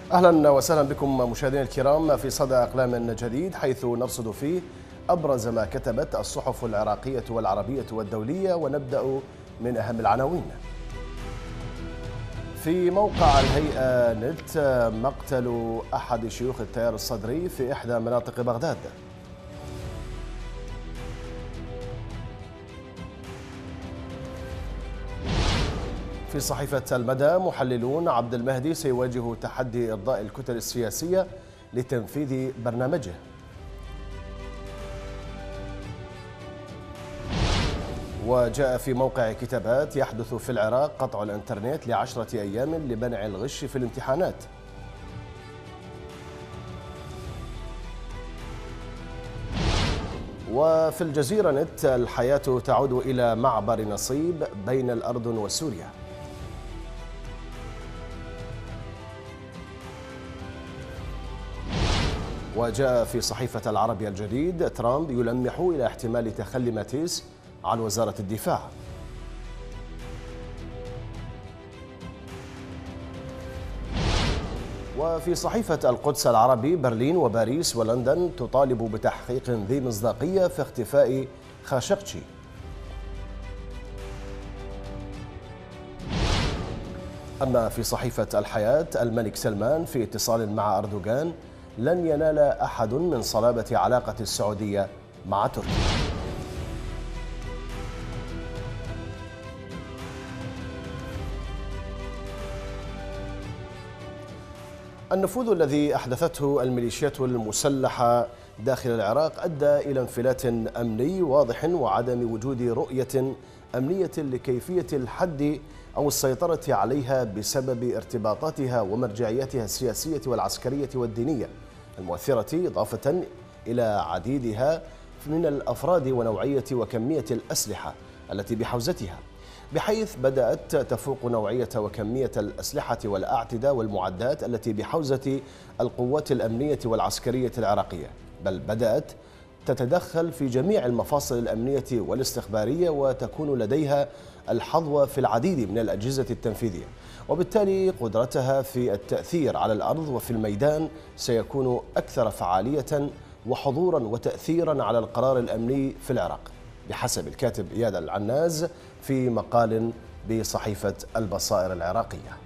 أهلا وسهلا بكم مشاهدينا الكرام في صدى أقلام جديد، حيث نرصد فيه أبرز ما كتبت الصحف العراقية والعربية والدولية، ونبدأ من أهم العناوين. في موقع الهيئة نت مقتل أحد شيوخ التيار الصدري في إحدى مناطق بغداد. في صحيفة المدى محللون عبد المهدي سيواجه تحدي إرضاء الكتل السياسية لتنفيذ برنامجه. وجاء في موقع كتابات يحدث في العراق قطع الإنترنت ل10 أيام لمنع الغش في الامتحانات. وفي الجزيرة نت الحياة تعود إلى معبر نصيب بين الأردن وسوريا. وجاء في صحيفة العربي الجديد ترامب يلمح إلى احتمال تخلي ماتيس عن وزارة الدفاع. وفي صحيفة القدس العربي برلين وباريس ولندن تطالب بتحقيق ذي مصداقية في اختفاء خاشقجي. أما في صحيفة الحياة الملك سلمان في اتصال مع أردوغان: لن ينال أحد من صلابة علاقة السعودية مع تركيا. النفوذ الذي أحدثته الميليشيات المسلحة داخل العراق أدى إلى انفلات أمني واضح وعدم وجود رؤية أمنية لكيفية الحد أو السيطرة عليها بسبب ارتباطاتها ومرجعياتها السياسية والعسكرية والدينية المؤثرة، إضافة إلى عديدها من الأفراد ونوعية وكمية الأسلحة التي بحوزتها، بحيث بدأت تفوق نوعية وكمية الأسلحة والأعتدة والمعدات التي بحوزة القوات الأمنية والعسكرية العراقية، بل بدأت تتدخل في جميع المفاصل الأمنية والاستخبارية وتكون لديها الحظوة في العديد من الأجهزة التنفيذية، وبالتالي قدرتها في التأثير على الأرض وفي الميدان سيكون أكثر فعالية وحضورا وتأثيرا على القرار الأمني في العراق، بحسب الكاتب إياد العناز في مقال بصحيفة البصائر العراقية.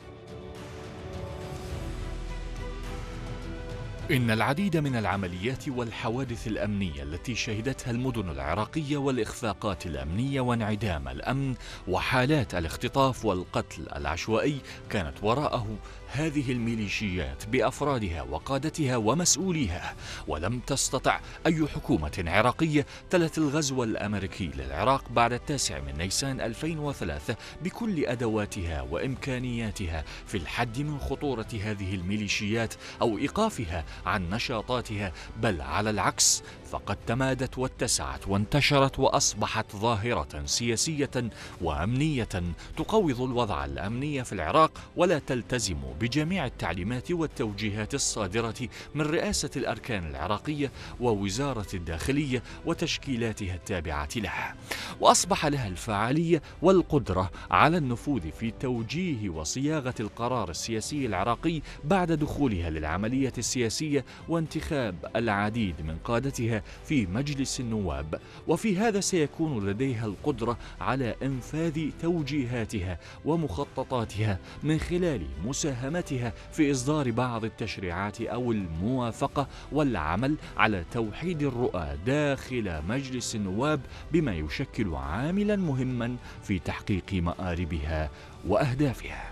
إن العديد من العمليات والحوادث الأمنية التي شهدتها المدن العراقية والإخفاقات الأمنية وانعدام الأمن وحالات الاختطاف والقتل العشوائي كانت وراءه هذه الميليشيات بأفرادها وقادتها ومسؤوليها، ولم تستطع أي حكومة عراقية تلت الغزو الأمريكي للعراق بعد 9 نيسان 2003 بكل أدواتها وإمكانياتها في الحد من خطورة هذه الميليشيات أو إيقافها عن نشاطاتها، بل على العكس فقد تمادت واتسعت وانتشرت وأصبحت ظاهرة سياسية وأمنية تقوض الوضع الأمني في العراق ولا تلتزم بجميع التعليمات والتوجيهات الصادرة من رئاسة الأركان العراقية ووزارة الداخلية وتشكيلاتها التابعة لها، وأصبح لها الفعالية والقدرة على النفوذ في توجيه وصياغة القرار السياسي العراقي بعد دخولها للعملية السياسية وانتخاب العديد من قادتها في مجلس النواب، وفي هذا سيكون لديها القدرة على إنفاذ توجيهاتها ومخططاتها من خلال مساهمتها في إصدار بعض التشريعات أو الموافقة والعمل على توحيد الرؤى داخل مجلس النواب، بما يشكل عاملا مهما في تحقيق مآربها وأهدافها.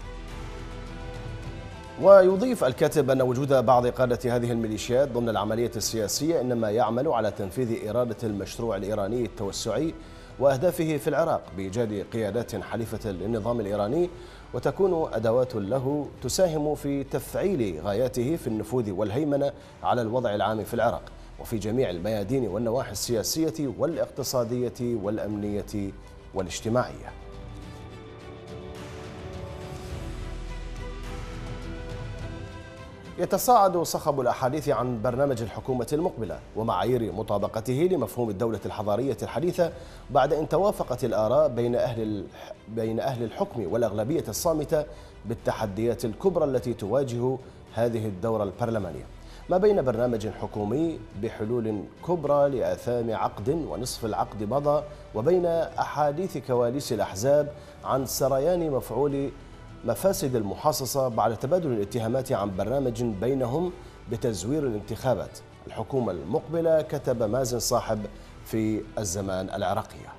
ويضيف الكاتب أن وجود بعض قادة هذه الميليشيات ضمن العملية السياسية إنما يعمل على تنفيذ إرادة المشروع الإيراني التوسعي وأهدافه في العراق بإيجاد قيادات حليفة للنظام الإيراني، وتكون أدوات له تساهم في تفعيل غاياته في النفوذ والهيمنة على الوضع العام في العراق وفي جميع الميادين والنواحي السياسية والاقتصادية والأمنية والاجتماعية. يتصاعد صخب الأحاديث عن برنامج الحكومة المقبلة ومعايير مطابقته لمفهوم الدولة الحضارية الحديثة بعد أن توافقت الآراء بين أهل الحكم والأغلبية الصامتة بالتحديات الكبرى التي تواجه هذه الدورة البرلمانية، ما بين برنامج حكومي بحلول كبرى لآثام عقد ونصف العقد مضى، وبين أحاديث كواليس الأحزاب عن سريان مفعول مفاسد المحاصصة بعد تبادل الاتهامات عن برنامج بينهم بتزوير الانتخابات. الحكومة المقبلة، كتب مازن صاحب في الزمان العراقية.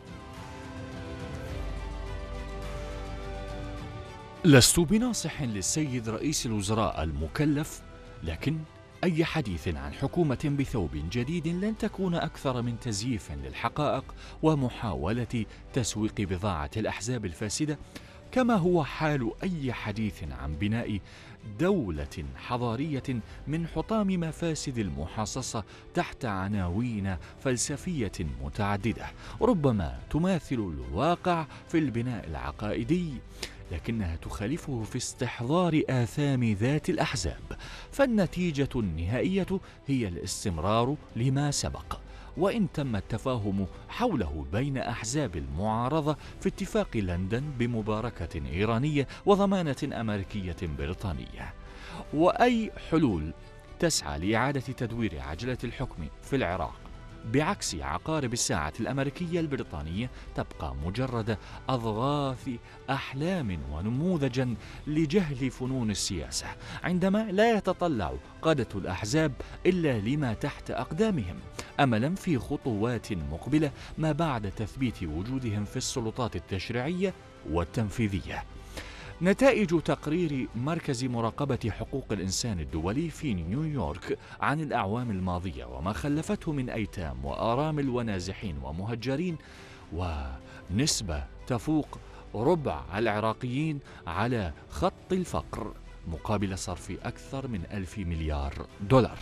لست بناصح للسيد رئيس الوزراء المكلف، لكن أي حديث عن حكومة بثوب جديد لن تكون أكثر من تزييف للحقائق ومحاولة تسويق بضاعة الأحزاب الفاسدة، كما هو حال أي حديث عن بناء دولة حضارية من حطام مفاسد المحاصصة تحت عناوين فلسفية متعددة ربما تماثل الواقع في البناء العقائدي، لكنها تخالفه في استحضار آثام ذات الأحزاب. فالنتيجة النهائية هي الاستمرار لما سبق، وإن تم التفاهم حوله بين أحزاب المعارضة في اتفاق لندن بمباركة إيرانية وضمانة أمريكية بريطانية. وأي حلول تسعى لإعادة تدوير عجلة الحكم في العراق بعكس عقارب الساعة الأمريكية البريطانية تبقى مجرد أضغاث أحلام ونموذجا لجهل فنون السياسة، عندما لا يتطلع قادة الأحزاب إلا لما تحت أقدامهم أملا في خطوات مقبلة ما بعد تثبيت وجودهم في السلطات التشريعية والتنفيذية. نتائج تقرير مركز مراقبة حقوق الإنسان الدولي في نيويورك عن الأعوام الماضية وما خلفته من أيتام وآرامل ونازحين ومهجرين، ونسبة تفوق ربع العراقيين على خط الفقر مقابل صرف أكثر من 1000 مليار دولار.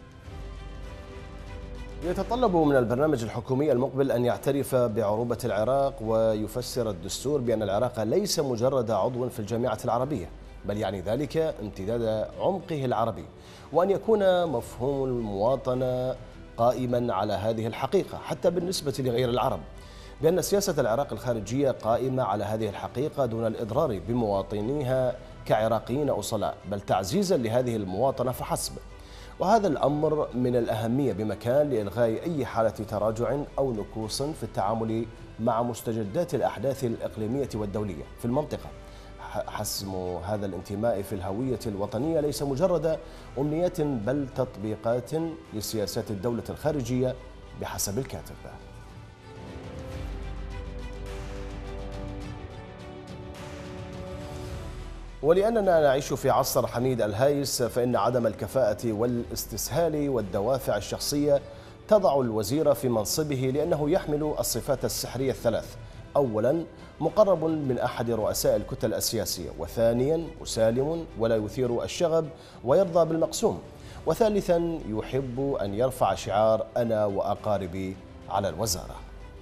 يتطلب من البرنامج الحكومي المقبل أن يعترف بعروبة العراق ويفسر الدستور بأن العراق ليس مجرد عضو في الجامعة العربية، بل يعني ذلك امتداد عمقه العربي، وأن يكون مفهوم المواطنة قائما على هذه الحقيقة حتى بالنسبة لغير العرب، بأن سياسة العراق الخارجية قائمة على هذه الحقيقة دون الإضرار بمواطنيها كعراقيين أصلاء، بل تعزيزا لهذه المواطنة فحسب. وهذا الأمر من الأهمية بمكان لإلغاء أي حالة تراجع أو نكوص في التعامل مع مستجدات الأحداث الإقليمية والدولية في المنطقة. حسم هذا الانتماء في الهوية الوطنية ليس مجرد أمنيات بل تطبيقات لسياسات الدولة الخارجية بحسب الكاتب. ولأننا نعيش في عصر حميد الهايس، فإن عدم الكفاءة والاستسهال والدوافع الشخصية تضع الوزير في منصبه لأنه يحمل الصفات السحرية الثلاث: أولا مقرب من أحد رؤساء الكتل السياسية، وثانيا مسالم ولا يثير الشغب ويرضى بالمقسوم، وثالثا يحب أن يرفع شعار أنا وأقاربي على الوزارة.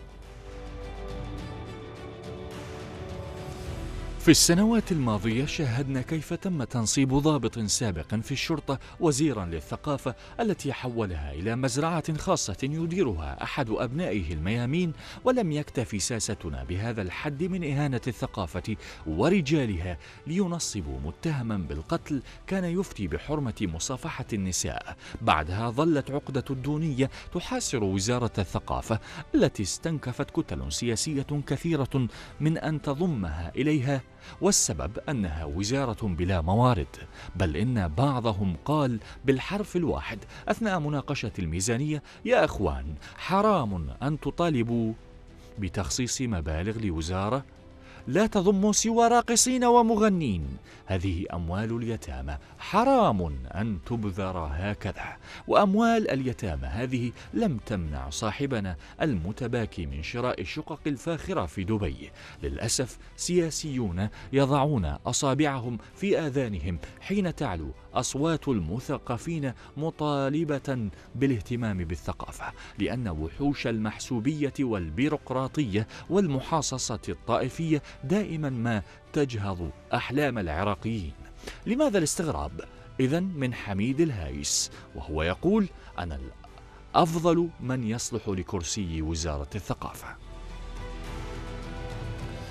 في السنوات الماضية شاهدنا كيف تم تنصيب ضابط سابق في الشرطة وزيرا للثقافة التي حولها إلى مزرعة خاصة يديرها أحد أبنائه الميامين، ولم يكتفي ساستنا بهذا الحد من إهانة الثقافة ورجالها لينصبوا متهما بالقتل كان يفتي بحرمة مصافحة النساء. بعدها ظلت عقدة الدونية تحاصر وزارة الثقافة التي استنكفت كتل سياسية كثيرة من أن تضمها إليها، والسبب أنها وزارة بلا موارد، بل إن بعضهم قال بالحرف الواحد أثناء مناقشة الميزانية: يا أخوان، حرام أن تطالبوا بتخصيص مبالغ لوزارة لا تضم سوى راقصين ومغنين، هذه أموال اليتامى، حرام أن تبذر هكذا. وأموال اليتامى هذه لم تمنع صاحبنا المتباكي من شراء الشقق الفاخرة في دبي. للأسف سياسيون يضعون أصابعهم في آذانهم حين تعلو أصوات المثقفين مطالبة بالاهتمام بالثقافة، لأن وحوش المحسوبية والبيروقراطية والمحاصصة الطائفية دائما ما تجهض أحلام العراقيين. لماذا الاستغراب إذن من حميد الهايس وهو يقول: أنا الأفضل من يصلح لكرسي وزارة الثقافة؟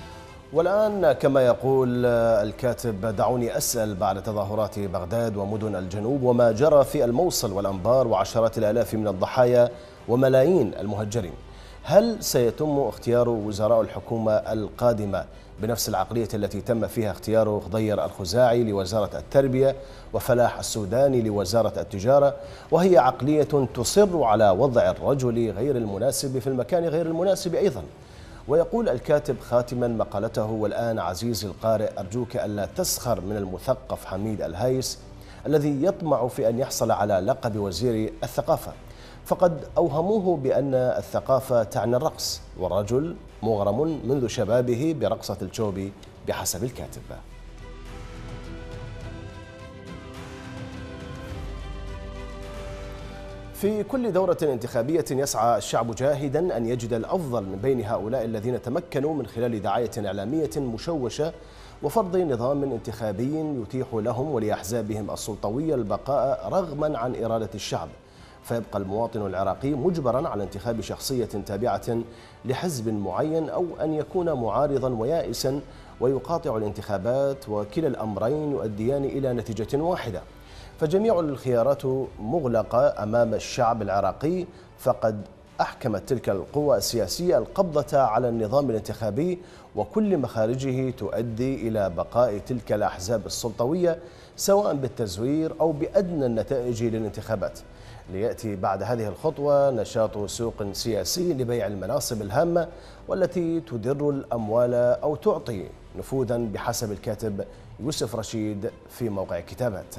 والآن كما يقول الكاتب دعوني أسأل بعد تظاهرات بغداد ومدن الجنوب وما جرى في الموصل والأنبار وعشرات الآلاف من الضحايا وملايين المهجرين، هل سيتم اختيار وزراء الحكومة القادمة بنفس العقلية التي تم فيها اختيار خضير الخزاعي لوزارة التربية وفلاح السوداني لوزارة التجارة، وهي عقلية تصر على وضع الرجل غير المناسب في المكان غير المناسب أيضا؟ ويقول الكاتب خاتما مقالته: والآن عزيزي القارئ أرجوك ألا تسخر من المثقف حميد الهيس الذي يطمع في أن يحصل على لقب وزير الثقافة، فقد أوهموه بأن الثقافة تعني الرقص، والرجل مغرم منذ شبابه برقصة الشوبي بحسب الكاتب. في كل دورة انتخابية يسعى الشعب جاهدا أن يجد الأفضل من بين هؤلاء الذين تمكنوا من خلال دعاية إعلامية مشوشة وفرض نظام انتخابي يتيح لهم ولأحزابهم السلطوية البقاء رغما عن إرادة الشعب، فيبقى المواطن العراقي مجبرا على انتخاب شخصية تابعة لحزب معين أو أن يكون معارضا ويائسا ويقاطع الانتخابات، وكلا الأمرين يؤديان إلى نتيجة واحدة. فجميع الخيارات مغلقة أمام الشعب العراقي، فقد أحكمت تلك القوى السياسية القبضة على النظام الانتخابي وكل مخارجه تؤدي إلى بقاء تلك الأحزاب السلطوية سواء بالتزوير أو بأدنى النتائج للانتخابات. ليأتي بعد هذه الخطوة نشاط سوق سياسي لبيع المناصب الهامة والتي تدر الأموال أو تعطي نفوذا بحسب الكاتب يوسف رشيد في موقع كتابات.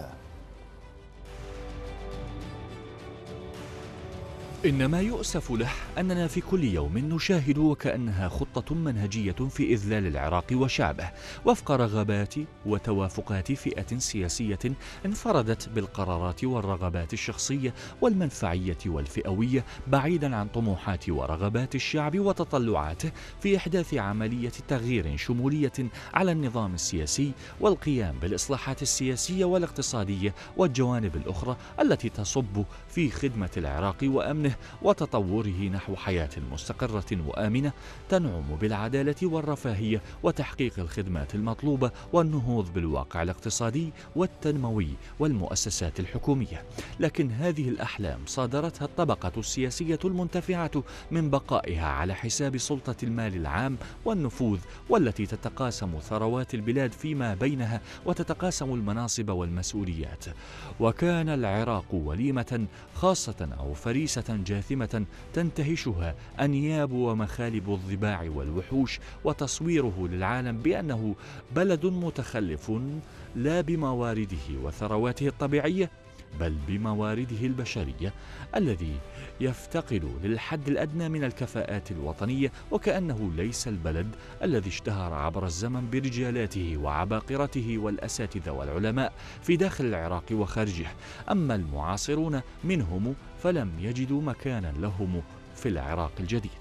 إن ما يؤسف له أننا في كل يوم نشاهد وكأنها خطة منهجية في إذلال العراق وشعبه وفق رغبات وتوافقات فئة سياسية انفردت بالقرارات والرغبات الشخصية والمنفعية والفئوية بعيدا عن طموحات ورغبات الشعب وتطلعاته في إحداث عملية تغيير شمولية على النظام السياسي والقيام بالإصلاحات السياسية والاقتصادية والجوانب الأخرى التي تصب في خدمة العراق وأمنه وتطوره نحو حياة مستقرة وآمنة تنعم بالعدالة والرفاهية وتحقيق الخدمات المطلوبة والنهوض بالواقع الاقتصادي والتنموي والمؤسسات الحكومية. لكن هذه الأحلام صادرتها الطبقة السياسية المنتفعة من بقائها على حساب سلطة المال العام والنفوذ، والتي تتقاسم ثروات البلاد فيما بينها وتتقاسم المناصب والمسؤوليات. وكان العراق وليمة خاصة أو فريسة جاثمة تنتهشها أنياب ومخالب الضباع والوحوش، وتصويره للعالم بأنه بلد متخلف لا بموارده وثرواته الطبيعية بل بموارده البشرية، الذي يفتقد للحد الأدنى من الكفاءات الوطنية، وكأنه ليس البلد الذي اشتهر عبر الزمن برجالاته وعباقرته والأساتذة والعلماء في داخل العراق وخارجه. أما المعاصرون منهم فلم يجدوا مكانا لهم في العراق الجديد.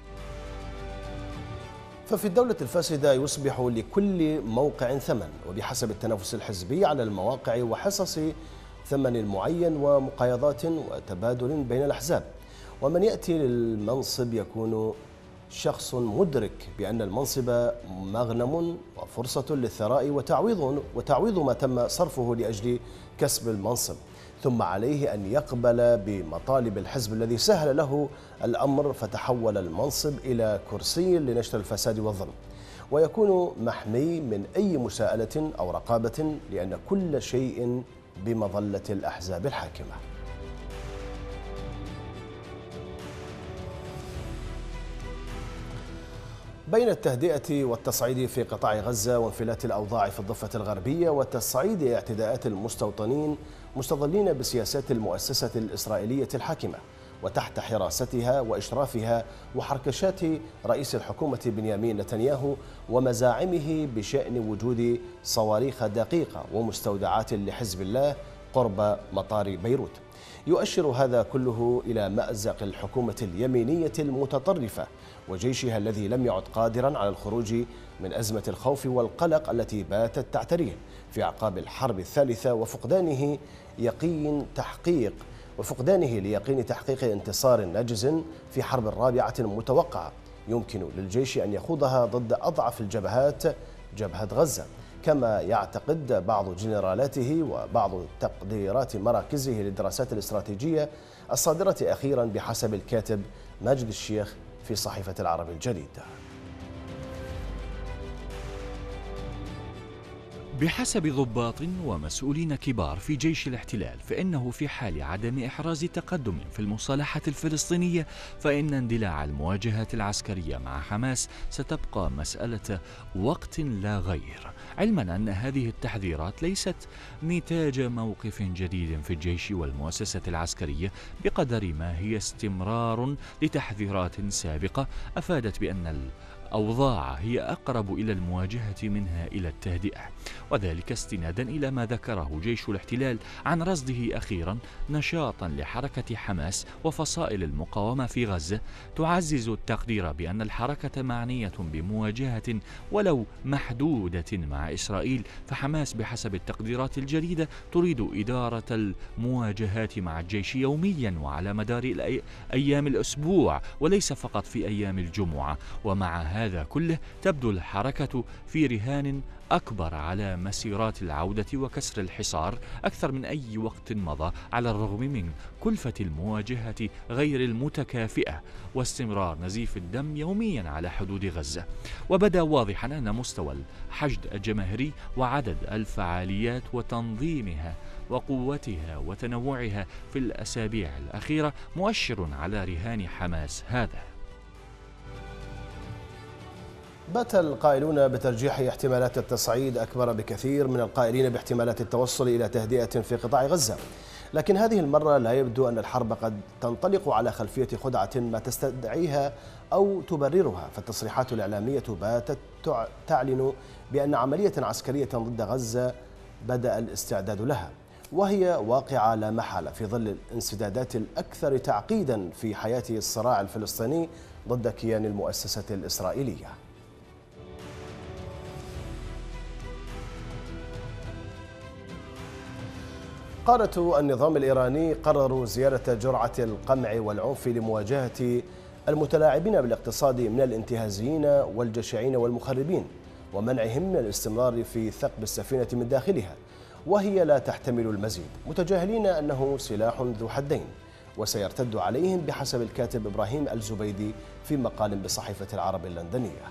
ففي الدولة الفاسدة يصبح لكل موقع ثمن، وبحسب التنافس الحزبي على المواقع وحصص ثمن معين ومقايضات وتبادل بين الأحزاب. ومن يأتي للمنصب يكون شخص مدرك بأن المنصب مغنم وفرصة للثراء وتعويض ما تم صرفه لأجل كسب المنصب، ثم عليه أن يقبل بمطالب الحزب الذي سهل له الأمر فتحول المنصب إلى كرسي لنشر الفساد والظلم، ويكون محمي من أي مساءلة أو رقابة لأن كل شيء بمظلة الأحزاب الحاكمة. بين التهدئة والتصعيد في قطاع غزة وانفلات الأوضاع في الضفة الغربية وتصعيد اعتداءات المستوطنين مستظلين بسياسات المؤسسة الإسرائيلية الحاكمة وتحت حراستها وإشرافها وحركشات رئيس الحكومة بنيامين نتنياهو ومزاعمه بشأن وجود صواريخ دقيقة ومستودعات لحزب الله قرب مطار بيروت، يؤشر هذا كله إلى مأزق الحكومة اليمينية المتطرفة وجيشها الذي لم يعد قادرا على الخروج من أزمة الخوف والقلق التي باتت تعتريه في أعقاب الحرب الثالثة وفقدانه ليقين تحقيق انتصار ناجز في حرب رابعة متوقعة، يمكن للجيش أن يخوضها ضد أضعف الجبهات، جبهة غزة، كما يعتقد بعض جنرالاته وبعض تقديرات مراكزه للدراسات الاستراتيجية الصادرة أخيرا بحسب الكاتب ماجد الشيخ في صحيفة العرب الجديد. بحسب ضباط ومسؤولين كبار في جيش الاحتلال، فإنه في حال عدم إحراز تقدم في المصالحة الفلسطينية فإن اندلاع المواجهات العسكرية مع حماس ستبقى مسألة وقت لا غير، علما أن هذه التحذيرات ليست نتاج موقف جديد في الجيش والمؤسسة العسكرية، بقدر ما هي استمرار لتحذيرات سابقة أفادت بأن الأوضاع هي أقرب إلى المواجهة منها إلى التهدئة، وذلك استنادا إلى ما ذكره جيش الاحتلال عن رصده أخيرا نشاطا لحركة حماس وفصائل المقاومة في غزة تعزز التقدير بأن الحركة معنية بمواجهة ولو محدودة مع إسرائيل، فحماس بحسب التقديرات الجديدة تريد إدارة المواجهات مع الجيش يوميا وعلى مدار أيام الأسبوع وليس فقط في أيام الجمعة. ومع هذا كله تبدو الحركة في رهان أكبر على مسيرات العودة وكسر الحصار أكثر من أي وقت مضى، على الرغم من كلفة المواجهة غير المتكافئة واستمرار نزيف الدم يوميا على حدود غزة. وبدا واضحا أن مستوى الحشد الجماهيري وعدد الفعاليات وتنظيمها وقوتها وتنوعها في الأسابيع الأخيرة مؤشر على رهان حماس هذا. بات القائلون بترجيح احتمالات التصعيد أكبر بكثير من القائلين باحتمالات التوصل إلى تهدئة في قطاع غزة، لكن هذه المرة لا يبدو أن الحرب قد تنطلق على خلفية خدعة ما تستدعيها أو تبررها، فالتصريحات الإعلامية باتت تعلن بأن عملية عسكرية ضد غزة بدأ الاستعداد لها، وهي واقعة لا محالة في ظل الانسدادات الأكثر تعقيدا في حياة الصراع الفلسطيني ضد كيان المؤسسة الإسرائيلية. قادة النظام الإيراني قرروا زيادة جرعة القمع والعنف لمواجهة المتلاعبين بالاقتصاد من الانتهازيين والجشعين والمخربين، ومنعهم من الاستمرار في ثقب السفينة من داخلها وهي لا تحتمل المزيد، متجاهلين أنه سلاح ذو حدين وسيرتد عليهم بحسب الكاتب إبراهيم الزبيدي في مقال بصحيفة العرب اللندنية.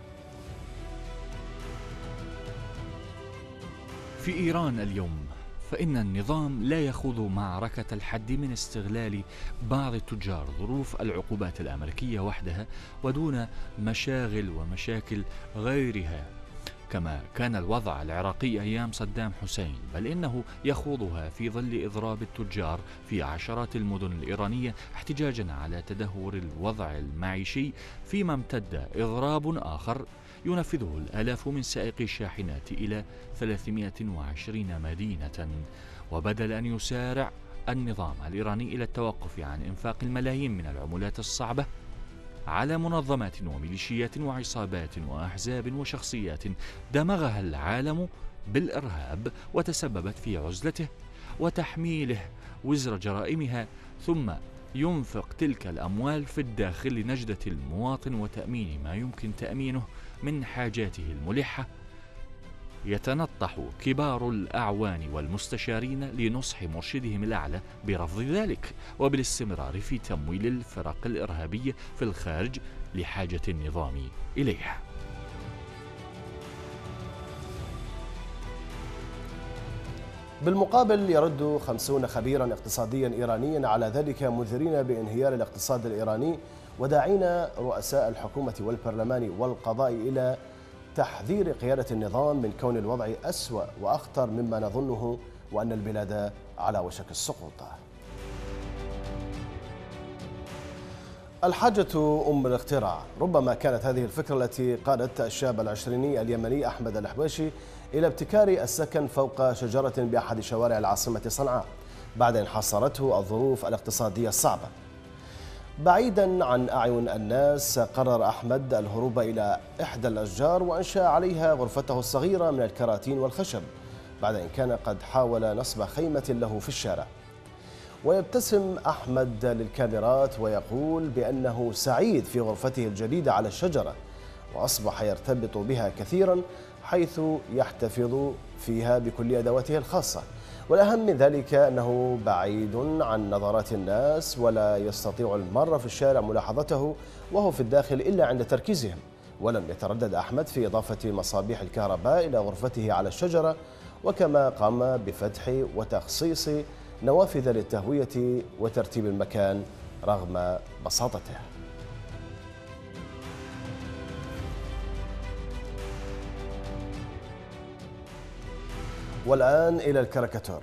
في إيران اليوم فإن النظام لا يخوض معركة الحد من استغلال بعض التجار ظروف العقوبات الأمريكية وحدها ودون مشاغل ومشاكل غيرها كما كان الوضع العراقي أيام صدام حسين، بل إنه يخوضها في ظل إضراب التجار في عشرات المدن الإيرانية احتجاجا على تدهور الوضع المعيشي، فيما امتد إضراب آخر ينفذه الآلاف من سائقي الشاحنات إلى 320 مدينة. وبدل أن يسارع النظام الإيراني إلى التوقف عن إنفاق الملايين من العملات الصعبة على منظمات وميليشيات وعصابات وأحزاب وشخصيات دمغها العالم بالإرهاب وتسببت في عزلته وتحميله وزر جرائمها، ثم ينفق تلك الأموال في الداخل لنجدة المواطن وتأمين ما يمكن تأمينه من حاجاته الملحة، يتنطح كبار الأعوان والمستشارين لنصح مرشدهم الأعلى برفض ذلك وبالاستمرار في تمويل الفرق الإرهابية في الخارج لحاجة النظام إليها. بالمقابل يرد 50 خبيرا اقتصاديا إيرانيا على ذلك، منذرين بانهيار الاقتصاد الإيراني وداعين رؤساء الحكومة والبرلمان والقضاء إلى تحذير قيادة النظام من كون الوضع أسوأ وأخطر مما نظنه وأن البلاد على وشك السقوط. الحاجة أم الاختراع، ربما كانت هذه الفكرة التي قادت الشاب العشريني اليمني أحمد الحبيشي إلى ابتكار السكن فوق شجرة بأحد شوارع العاصمة صنعاء بعد أن حاصرته الظروف الاقتصادية الصعبة. بعيدا عن أعين الناس قرر أحمد الهروب إلى إحدى الأشجار وأنشأ عليها غرفته الصغيرة من الكراتين والخشب بعد أن كان قد حاول نصب خيمة له في الشارع. ويبتسم أحمد للكاميرات ويقول بأنه سعيد في غرفته الجديدة على الشجرة، وأصبح يرتبط بها كثيرا حيث يحتفظ فيها بكل أدواته الخاصة. والأهم من ذلك أنه بعيد عن نظرات الناس، ولا يستطيع المار في الشارع ملاحظته وهو في الداخل إلا عند تركيزهم. ولم يتردد أحمد في إضافة مصابيح الكهرباء إلى غرفته على الشجرة، وكما قام بفتح وتخصيص نوافذ للتهوية وترتيب المكان رغم بساطته. والآن إلى الكاريكاتور.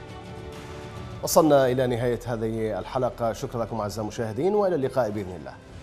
وصلنا إلى نهاية هذه الحلقة، شكرا لكم أعزائي المشاهدين، وإلى اللقاء بإذن الله.